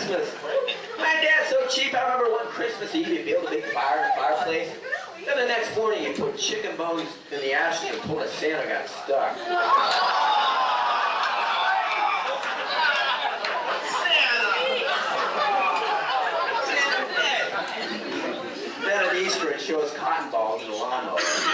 Christmas. My dad's so cheap. I remember one Christmas Eve he built a big fire in the fireplace. Then the next morning he put chicken bones in the ashes and pulled a Santa got stuck. Then at Easter it shows cotton balls in the lawnmower.